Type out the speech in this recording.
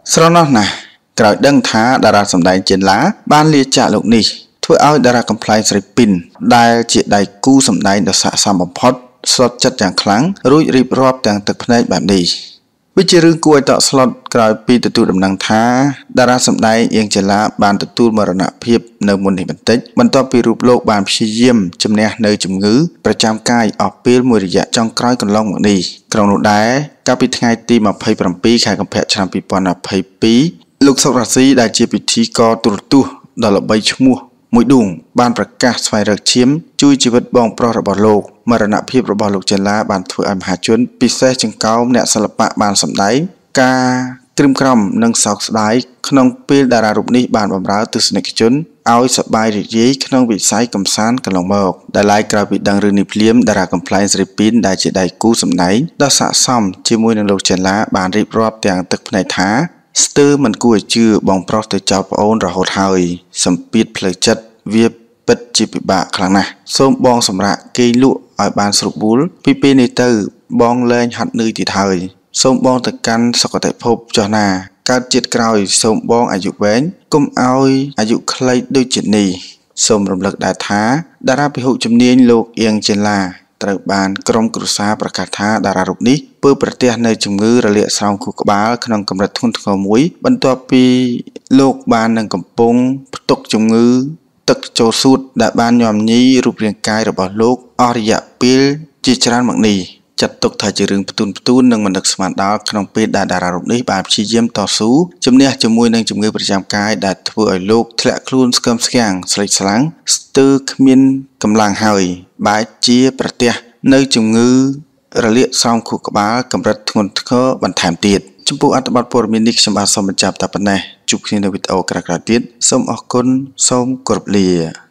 ស្រណោះណាស់ក្រោយដឹងថាតារាសម្ដែងចិនឡាបានលាចាកលោកនេះធ្វើឲ្យតារាកំ pl ែងស្រីពីនដែលជាដៃគូសម្ដែងដ៏ស័ក្តិសមបំផុតស្លុតចិត្តយ៉ាងខ្លាំងរួចរៀបរាប់ទាំងទឹកភ្នែកបែបនេះវាជារឿងគួរឲ្យតក់ស្លុតក្រោយពីទទួលដំណឹងថាតារាសម្ដែងអៀងចេឡាបានទទួលមរណភាពនៅមុននេះបន្តិចបន្ទាប់ពីរូបលោកបានព្យាយាមជំនះនៅជំងឺប្រចាំកាយអស់ពេលមួយរយៈចុងក្រោយកន្លងមកនេះក្នុងនោះដែរកាលពីថ្ងៃទី27ខែកុម្ភៈឆ្នាំ2022លោកសុករាស៊ីដែលជាពិធីករទូរទស្សន៍ដ៏ល្បីឈ្មោះមួយដួងបានប្រកាសស្វែងរកឈាមជួយជីវិតបងប្រុសរបស់លោកមរណភាពរបស់លោកចេឡាបានធ្វើឲ្យមហាជនពិសេសចង្កោមអ្នកសិល្បៈបានសម្ដែងការក្រិមក្រំនិងសោកស្ដាយក្នុងពេលតារារូបនេះបានបម្រើទស្សនិកជនឲ្យសប្បាយរីករាយក្នុងវិស័យកម្សាន្តកន្លងមកដែលឡាយក្រោយពីដឹងរឿងនេះភ្លាមតារាកំ pl ែងស្រីពីនដែលជាដៃគូសម្ដែងដ៏ស័ក្តិសមជាមួយនឹងលោកចេឡាបានរៀបរាប់ទាំងទឹកភ្នែកថាស្ទើរមិនគួរឲ្យជឿបងប្រុសទៅចោលប្អូនរហូតហើយសម្ពាធផ្លូវចិត្តវាពិតជាពិបាកខ្លាំងណាស់សូមបងសម្រាប់គេលក់ឲ្យបានស្រួលបួលពីពេលនេះទៅបងលែងហត់នឿយទៀតហើយសូមបងទៅកាន់សុគតិភពចុះណាកើតជាតិក្រោយសូមបងអាយុវែងកុំឲ្យអាយុខ្លីដូចជានេះសូមរំលឹកដែរថាតារាពហុជំនាញលោកអៀងចេឡាត្រូវបានក្រុមគ្រួសារប្រកាសថាតារារូបនេះពើប្រទះនៅជំងឺរលាកស្រោមខួរក្បាលក្នុងកម្រិតធ្ងន់ធ្ងរមួយបន្ទាប់ពីលោកបាននឹងកំពុងផ្ទុកជំងឺទឹកចូលសួតដែលបានញោមញីរូបរាងកាយរបស់លោកអស់រយៈពេលជាច្រើនមកនេះចាត់ទុកថាជារឿងផ្ទួននិងមិននឹកស្មានដល់ក្នុងពេលដែលតារារូបនេះបានព្យាយាមតស៊ូជំនះជាមួយនឹងជំងឺប្រចាំកាយដែលធ្វើឲ្យលោកធ្លាក់ខ្លួនស្គមស្គាំងស្លេកស្លាំងស្ទើរគ្មានកម្លាំងហើយបែរជាប្រទះនៅជំងឺរលាកស្រោមខួរក្បាលកម្រិតធ្ងន់ធ្ងរបន្ថែមទៀតចំពោះអត្ថបទព័ត៌មាននេះខ្ញុំបាទសូមបញ្ចប់តែប៉ុណ្ណេះជួបគ្នានៅវីដេអូក្រោយៗទៀតសូមអរគុណសូមគោរពលា